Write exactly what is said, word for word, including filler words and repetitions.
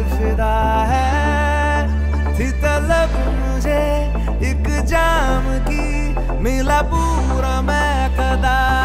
फिदा है। थी तलब मुझे एक जाम की, मिला पूरा मैं कदा